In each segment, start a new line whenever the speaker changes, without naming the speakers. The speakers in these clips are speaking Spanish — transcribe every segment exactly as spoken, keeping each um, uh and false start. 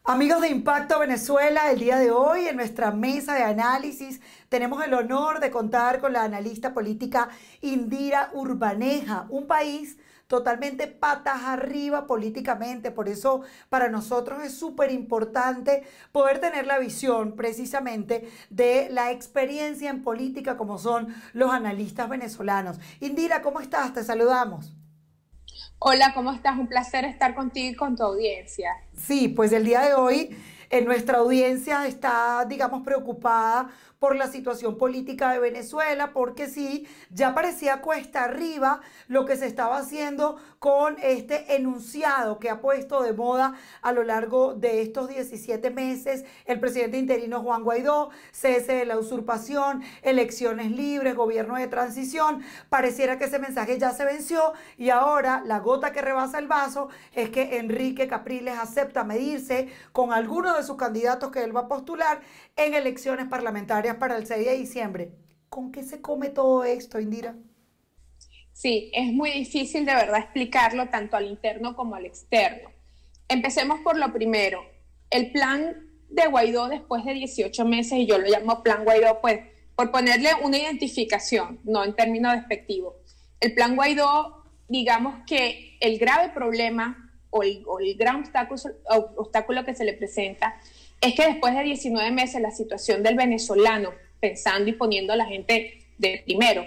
Amigos de Impacto Venezuela, el día de hoy en nuestra mesa de análisis tenemos el honor de contar con la analista política Indira Urbaneja, un país totalmente patas arriba políticamente. Por eso para nosotros es súper importante poder tener la visión precisamente de la experiencia en política como son los analistas venezolanos. Indira, ¿cómo estás? Te saludamos.
Hola, ¿cómo estás? Un placer estar contigo y con tu audiencia.
Sí, pues el día de hoy en nuestra audiencia está, digamos, preocupada por la situación política de Venezuela, porque sí, ya parecía cuesta arriba lo que se estaba haciendo con este enunciado que ha puesto de moda a lo largo de estos diecisiete meses el presidente interino Juan Guaidó: cese de la usurpación, elecciones libres, gobierno de transición. Pareciera que ese mensaje ya se venció y ahora la gota que rebasa el vaso es que Enrique Capriles acepta medirse con algunos de sus candidatos que él va a postular en elecciones parlamentarias para el seis de diciembre. ¿Con qué se come todo esto, Indira?
Sí, es muy difícil de verdad explicarlo tanto al interno como al externo. Empecemos por lo primero. El plan de Guaidó después de dieciocho meses, y yo lo llamo plan Guaidó, pues, por ponerle una identificación, no en términos despectivos. El plan Guaidó, digamos que el grave problema o el, o el gran obstáculo, obstáculo que se le presenta es que después de diecinueve meses la situación del venezolano, pensando y poniendo a la gente de primero,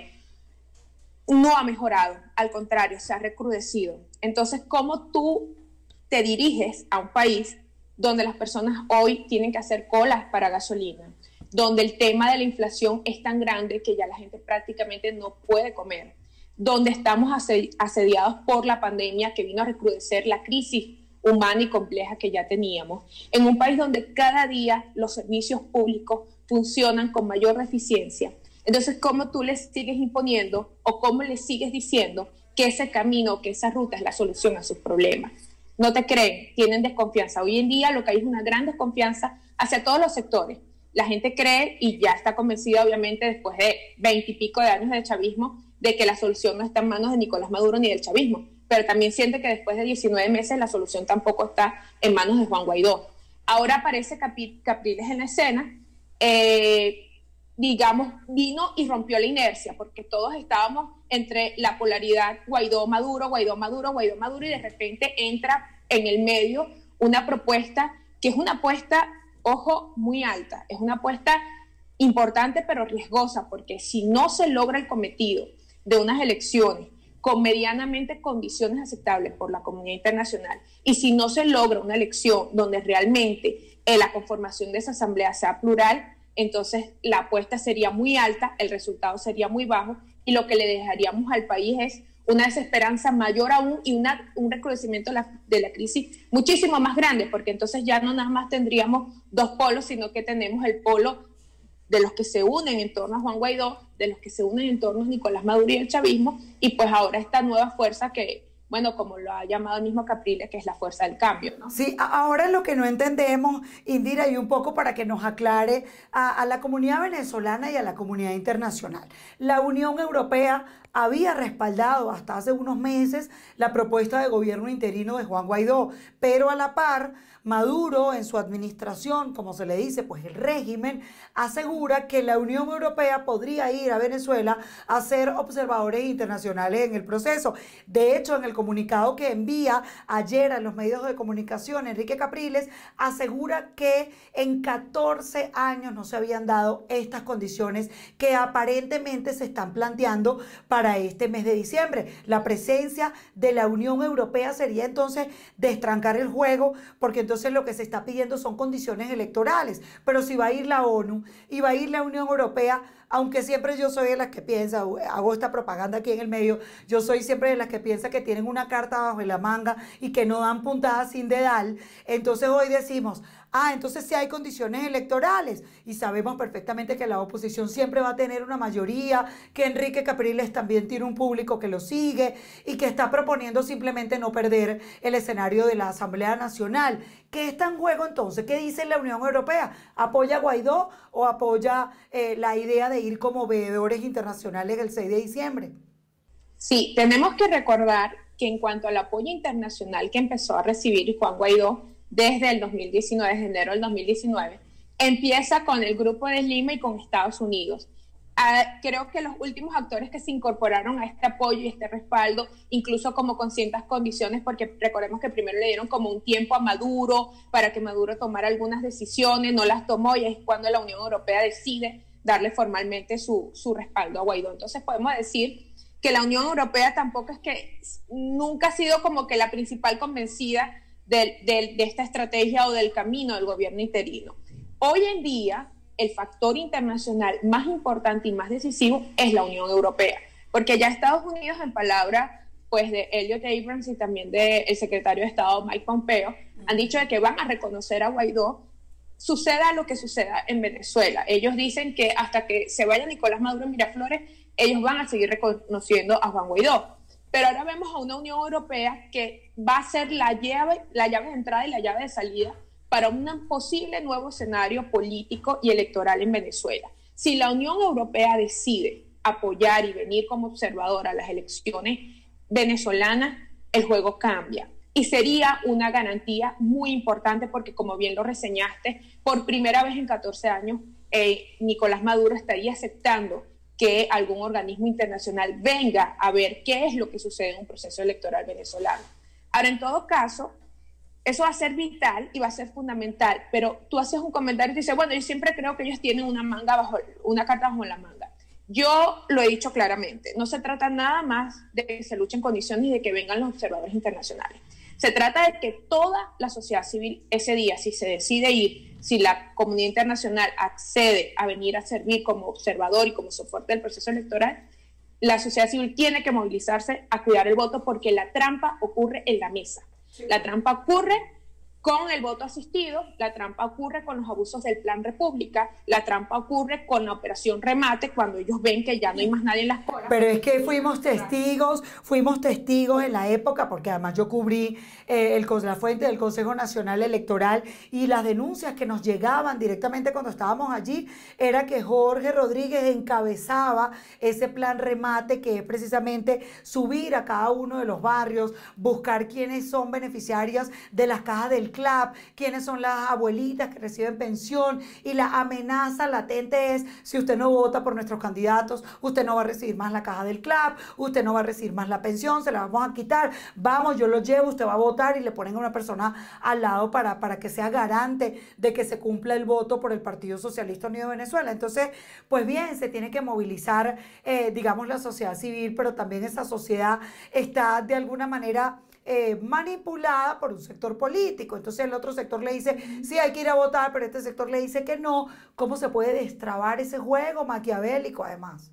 no ha mejorado, al contrario, se ha recrudecido. Entonces, ¿cómo tú te diriges a un país donde las personas hoy tienen que hacer colas para gasolina, donde el tema de la inflación es tan grande que ya la gente prácticamente no puede comer, donde estamos asediados por la pandemia que vino a recrudecer la crisis humana y compleja que ya teníamos, en un país donde cada día los servicios públicos funcionan con mayor eficiencia? Entonces, ¿cómo tú les sigues imponiendo o cómo les sigues diciendo que ese camino, que esa ruta es la solución a sus problemas? No te creen, tienen desconfianza. Hoy en día lo que hay es una gran desconfianza hacia todos los sectores. La gente cree y ya está convencida, obviamente, después de veintipico de años de chavismo, de que la solución no está en manos de Nicolás Maduro ni del chavismo, pero también siente que después de diecinueve meses la solución tampoco está en manos de Juan Guaidó. Ahora aparece Capi, Capriles en la escena, eh, digamos, vino y rompió la inercia, porque todos estábamos entre la polaridad Guaidó-Maduro, Guaidó-Maduro, Guaidó-Maduro, y de repente entra en el medio una propuesta que es una apuesta, ojo, muy alta, es una apuesta importante pero riesgosa, porque si no se logra el cometido de unas elecciones con medianamente condiciones aceptables por la comunidad internacional, y si no se logra una elección donde realmente eh, la conformación de esa asamblea sea plural, entonces la apuesta sería muy alta, el resultado sería muy bajo, y lo que le dejaríamos al país es una desesperanza mayor aún y una, un recrudecimiento de la, de la crisis muchísimo más grande, porque entonces ya no nada más tendríamos dos polos, sino que tenemos el polo de los que se unen en torno a Juan Guaidó, de los que se unen en torno a Nicolás Maduro y el chavismo, y pues ahora esta nueva fuerza que, bueno, como lo ha llamado el mismo Capriles, que es la fuerza del cambio, ¿no?
Sí, ahora lo que no entendemos, Indira, y un poco para que nos aclare a, a la comunidad venezolana y a la comunidad internacional. La Unión Europea había respaldado hasta hace unos meses la propuesta de gobierno interino de Juan Guaidó, pero a la par, Maduro en su administración, como se le dice, pues el régimen, asegura que la Unión Europea podría ir a Venezuela a ser observadores internacionales en el proceso. De hecho, en el comunicado que envía ayer a los medios de comunicación, Enrique Capriles asegura que en catorce años no se habían dado estas condiciones que aparentemente se están planteando para este mes de diciembre. La presencia de la Unión Europea sería entonces destrancar el juego, porque entonces lo que se está pidiendo son condiciones electorales. Pero si va a ir la ONU y va a ir la Unión Europea, aunque siempre yo soy de las que piensa, hago esta propaganda aquí en el medio, yo soy siempre de las que piensa que tienen una carta bajo la manga y que no dan puntadas sin dedal. Entonces hoy decimos, ah, entonces sí hay condiciones electorales, y sabemos perfectamente que la oposición siempre va a tener una mayoría, que Enrique Capriles también tiene un público que lo sigue y que está proponiendo simplemente no perder el escenario de la Asamblea Nacional. ¿Qué está en juego entonces? ¿Qué dice la Unión Europea? ¿Apoya a Guaidó o apoya eh, la idea de ir como veedores internacionales el seis de diciembre?
Sí, tenemos que recordar que en cuanto al apoyo internacional que empezó a recibir Juan Guaidó, desde el dos mil diecinueve, desde enero del dos mil diecinueve, empieza con el Grupo de Lima y con Estados Unidos. Uh, creo que los últimos actores que se incorporaron a este apoyo y este respaldo, incluso como con ciertas condiciones, porque recordemos que primero le dieron como un tiempo a Maduro para que Maduro tomara algunas decisiones, no las tomó y es cuando la Unión Europea decide darle formalmente su, su respaldo a Guaidó. Entonces podemos decir que la Unión Europea tampoco es que nunca ha sido como que la principal convencida de, de, de esta estrategia o del camino del gobierno interino. Hoy en día, el factor internacional más importante y más decisivo es la Unión Europea, porque ya Estados Unidos, en palabra pues, de Elliot Abrams y también del secretario de Estado Mike Pompeo, han dicho de que van a reconocer a Guaidó, suceda lo que suceda en Venezuela. Ellos dicen que hasta que se vaya Nicolás Maduro en Miraflores, ellos van a seguir reconociendo a Juan Guaidó. Pero ahora vemos a una Unión Europea que va a ser la llave, la llave de entrada y la llave de salida para un posible nuevo escenario político y electoral en Venezuela. Si la Unión Europea decide apoyar y venir como observadora a las elecciones venezolanas, el juego cambia. Y sería una garantía muy importante porque, como bien lo reseñaste, por primera vez en catorce años, eh, Nicolás Maduro estaría aceptando que algún organismo internacional venga a ver qué es lo que sucede en un proceso electoral venezolano. Ahora, en todo caso, eso va a ser vital y va a ser fundamental, pero tú haces un comentario y dices, bueno, yo siempre creo que ellos tienen una manga bajo, una carta bajo la manga. Yo lo he dicho claramente, no se trata nada más de que se luche en condiciones y de que vengan los observadores internacionales. Se trata de que toda la sociedad civil ese día, si se decide ir, si la comunidad internacional accede a venir a servir como observador y como soporte del proceso electoral, la sociedad civil tiene que movilizarse a cuidar el voto porque la trampa ocurre en la mesa. Sí. La trampa ocurre con el voto asistido, la trampa ocurre con los abusos del Plan República, la trampa ocurre con la operación remate cuando ellos ven que ya no hay más nadie en las colas.
Pero es que fuimos testigos, fuimos testigos en la época, porque además yo cubrí eh, el, la fuente del Consejo Nacional Electoral y las denuncias que nos llegaban directamente cuando estábamos allí, era que Jorge Rodríguez encabezaba ese plan remate que es precisamente subir a cada uno de los barrios, buscar quiénes son beneficiarias de las cajas del C L A P, quiénes son las abuelitas que reciben pensión, y la amenaza latente es: si usted no vota por nuestros candidatos, usted no va a recibir más la caja del C L A P, usted no va a recibir más la pensión, se la vamos a quitar, vamos, yo lo llevo, usted va a votar, y le ponen a una persona al lado para, para que sea garante de que se cumpla el voto por el Partido Socialista Unido de Venezuela. Entonces, pues bien, se tiene que movilizar, eh, digamos, la sociedad civil, pero también esa sociedad está de alguna manera Eh, manipulada por un sector político. Entonces el otro sector le dice, sí, hay que ir a votar, pero este sector le dice que no. ¿Cómo se puede destrabar ese juego maquiavélico además?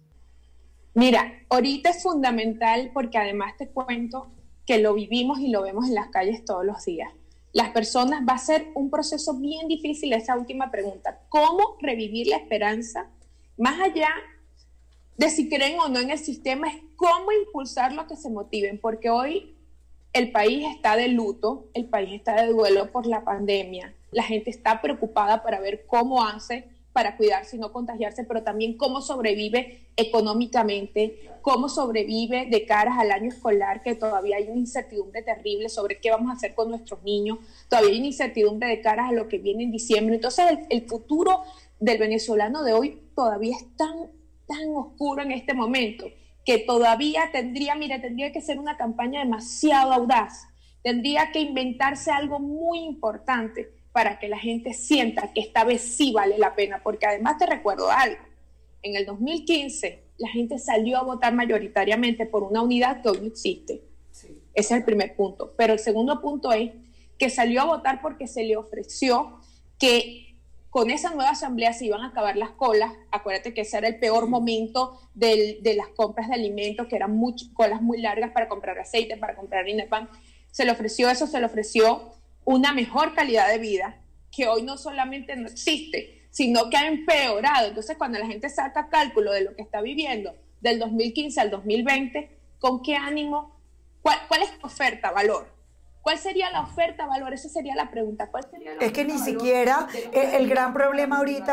Mira, ahorita es fundamental porque además te cuento que lo vivimos y lo vemos en las calles todos los días. Las personas, va a ser un proceso bien difícil esa última pregunta. ¿Cómo revivir la esperanza? Más allá de si creen o no en el sistema, es cómo impulsarlo a que se motiven, porque hoy el país está de luto, el país está de duelo por la pandemia, la gente está preocupada para ver cómo hace para cuidarse y no contagiarse, pero también cómo sobrevive económicamente, cómo sobrevive de caras al año escolar, que todavía hay una incertidumbre terrible sobre qué vamos a hacer con nuestros niños, todavía hay una incertidumbre de caras a lo que viene en diciembre. Entonces el, el futuro del venezolano de hoy todavía es tan, tan oscuro en este momento, que todavía tendría, mira, tendría que ser una campaña demasiado audaz, tendría que inventarse algo muy importante para que la gente sienta que esta vez sí vale la pena, porque además te recuerdo algo, en el dos mil quince la gente salió a votar mayoritariamente por una unidad que hoy no existe, sí. Ese es el primer punto, pero el segundo punto es que salió a votar porque se le ofreció que con esa nueva asamblea se iban a acabar las colas. Acuérdate que ese era el peor momento del, de las compras de alimentos, que eran muy, colas muy largas para comprar aceite, para comprar harina de pan. Se le ofreció eso, se le ofreció una mejor calidad de vida, que hoy no solamente no existe, sino que ha empeorado. Entonces, cuando la gente saca cálculo de lo que está viviendo del dos mil quince al dos mil veinte, ¿con qué ánimo? ¿Cuál, cuál es tu oferta, valor? ¿Cuál sería la oferta, valor? Esa sería la pregunta. ¿Cuál sería la
es que ni
valor?
siquiera el, el gran problema ahorita,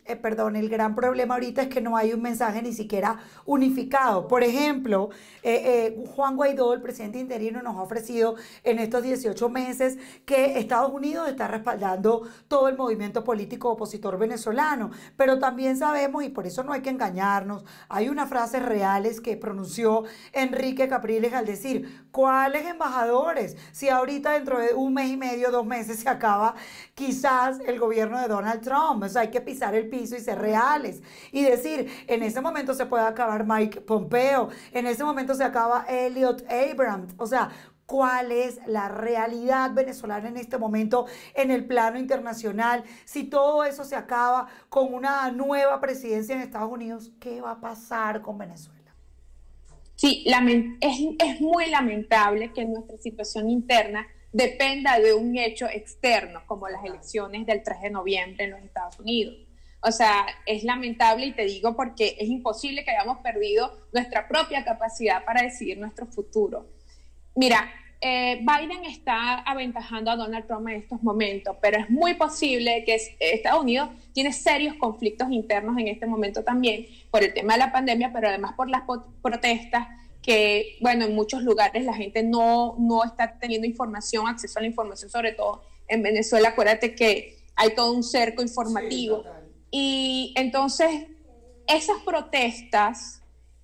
eh, perdón, el gran problema ahorita es que no hay un mensaje ni siquiera unificado. Por ejemplo, eh, eh, Juan Guaidó, el presidente interino, nos ha ofrecido en estos dieciocho meses que Estados Unidos está respaldando todo el movimiento político opositor venezolano, pero también sabemos, y por eso no hay que engañarnos, hay unas frases reales que pronunció Enrique Capriles al decir, ¿cuáles embajadores? Si ahorita dentro de un mes y medio, dos meses se acaba quizás el gobierno de Donald Trump, o sea, hay que pisar el piso y ser reales y decir, en ese momento se puede acabar Mike Pompeo, en ese momento se acaba Elliot Abrams, o sea, ¿cuál es la realidad venezolana en este momento en el plano internacional? Si todo eso se acaba con una nueva presidencia en Estados Unidos, ¿qué va a pasar con Venezuela?
Sí, es, es muy lamentable que nuestra situación interna dependa de un hecho externo, como las elecciones del tres de noviembre en los Estados Unidos. O sea, es lamentable, y te digo porque es imposible que hayamos perdido nuestra propia capacidad para decidir nuestro futuro. Mira, eh, Biden está aventajando a Donald Trump en estos momentos, pero es muy posible que Estados Unidos tiene serios conflictos internos en este momento también por el tema de la pandemia, pero además por las protestas que, bueno, en muchos lugares la gente no, no está teniendo información, acceso a la información, sobre todo en Venezuela. Acuérdate que hay todo un cerco informativo. Sí, y entonces esas protestas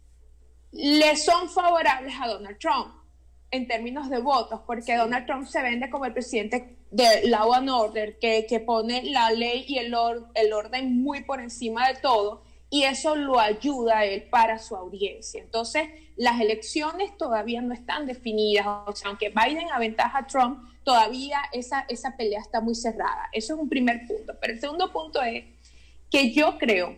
le son favorables a Donald Trump en términos de votos, porque sí. Donald Trump se vende como el presidente de Law and Order, que, que pone la ley y el, or, el orden muy por encima de todo, y eso lo ayuda a él para su audiencia. Entonces, las elecciones todavía no están definidas, o sea, aunque Biden aventaja a Trump, todavía esa, esa pelea está muy cerrada. Eso es un primer punto. Pero el segundo punto es que yo creo,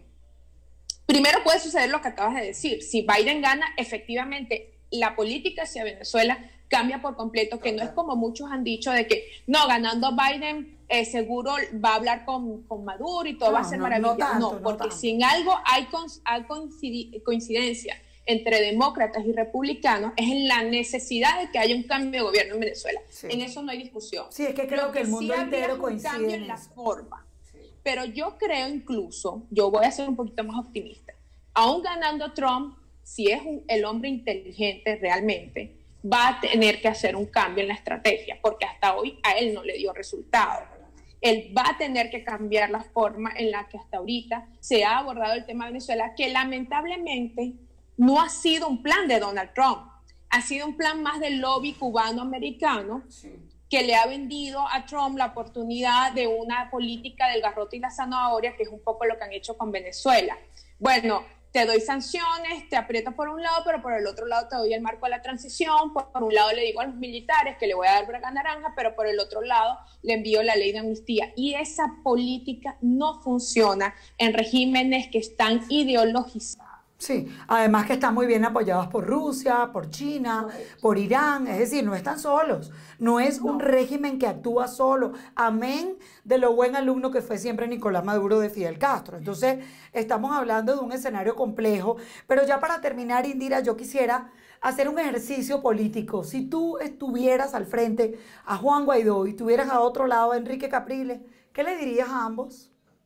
primero puede suceder lo que acabas de decir, si Biden gana, efectivamente, la política hacia Venezuela cambia por completo, que no es como muchos han dicho de que, no, ganando Biden, eh, seguro va a hablar con, con Maduro y todo no, va a ser no, maravilloso. No, tanto, no porque no si en algo hay, hay coincidencia entre demócratas y republicanos, es en la necesidad de que haya un cambio de gobierno en Venezuela. Sí. En eso no hay discusión.
Sí, es que creo que, que el mundo
sí
entero coincide
un cambio
en
en la
eso.
forma. Sí. Pero yo creo incluso, yo voy a ser un poquito más optimista, aún ganando Trump, si es un, el hombre inteligente realmente, va a tener que hacer un cambio en la estrategia, porque hasta hoy a él no le dio resultado. Él va a tener que cambiar la forma en la que hasta ahorita se ha abordado el tema de Venezuela, que lamentablemente no ha sido un plan de Donald Trump, ha sido un plan más del lobby cubano-americano, sí, que le ha vendido a Trump la oportunidad de una política del garrote y la zanahoria, que es un poco lo que han hecho con Venezuela. Bueno, te doy sanciones, te aprieto por un lado, pero por el otro lado te doy el marco de la transición, por, por un lado le digo a los militares que le voy a dar braga naranja, pero por el otro lado le envío la ley de amnistía. Y esa política no funciona en regímenes que están ideologizados.
Sí, además que están muy bien apoyados por Rusia, por China, por Irán, es decir, no están solos, no es un régimen que actúa solo, amén de lo buen alumno que fue siempre Nicolás Maduro de Fidel Castro. Entonces, estamos hablando de un escenario complejo, pero ya para terminar, Indira, yo quisiera hacer un ejercicio político. Si tú estuvieras al frente a Juan Guaidó y estuvieras a otro lado a Enrique Capriles, ¿qué le dirías a ambos?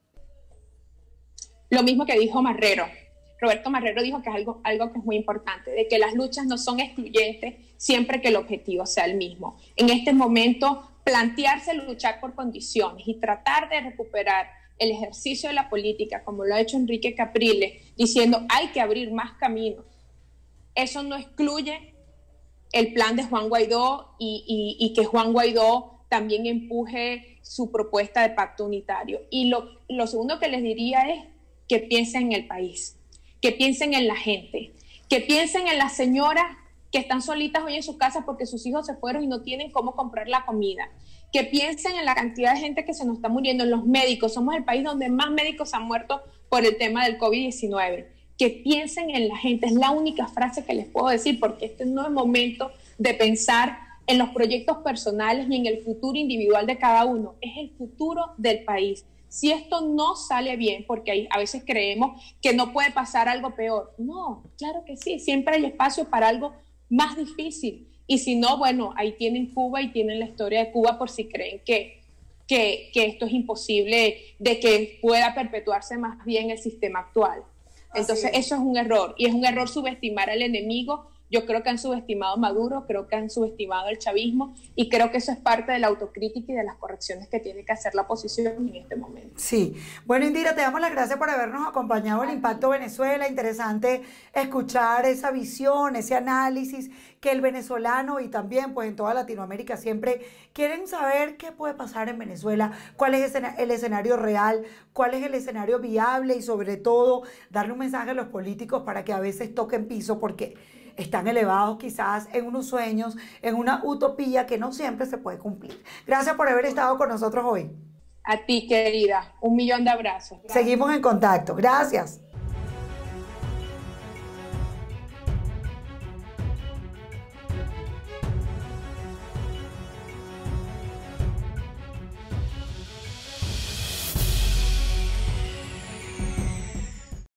Lo mismo que dijo Marrero. Roberto Marrero dijo que es algo, algo que es muy importante, de que las luchas no son excluyentes siempre que el objetivo sea el mismo. En este momento, plantearse luchar por condiciones y tratar de recuperar el ejercicio de la política, como lo ha hecho Enrique Capriles, diciendo hay que abrir más caminos. Eso no excluye el plan de Juan Guaidó y, y, y que Juan Guaidó también empuje su propuesta de pacto unitario. Y lo, lo segundo que les diría es que piensen en el país, que piensen en la gente, que piensen en las señoras que están solitas hoy en sus casas porque sus hijos se fueron y no tienen cómo comprar la comida, que piensen en la cantidad de gente que se nos está muriendo, en los médicos. Somos el país donde más médicos han muerto por el tema del COVID diecinueve. Que piensen en la gente, es la única frase que les puedo decir, porque este no es momento de pensar en los proyectos personales ni en el futuro individual de cada uno, es el futuro del país. Si esto no sale bien, porque hay, a veces creemos que no puede pasar algo peor. No, claro que sí, siempre hay espacio para algo más difícil. Y si no, bueno, ahí tienen Cuba y tienen la historia de Cuba por si creen que que, que esto es imposible, de que pueda perpetuarse más bien el sistema actual. Entonces eso es un error, y es un error subestimar al enemigo. Yo creo que han subestimado a Maduro, creo que han subestimado al chavismo, y creo que eso es parte de la autocrítica y de las correcciones que tiene que hacer la oposición en este momento.
Sí. Bueno, Indira, te damos las gracias por habernos acompañado en Impacto Venezuela. Interesante escuchar esa visión, ese análisis que el venezolano y también pues en toda Latinoamérica siempre quieren saber qué puede pasar en Venezuela, cuál es el escenario real, cuál es el escenario viable, y sobre todo darle un mensaje a los políticos para que a veces toquen piso, porque están elevados quizás en unos sueños, en una utopía que no siempre se puede cumplir. Gracias por haber estado con nosotros hoy.
A ti, querida. Un millón de abrazos. Gracias.
Seguimos en contacto. Gracias.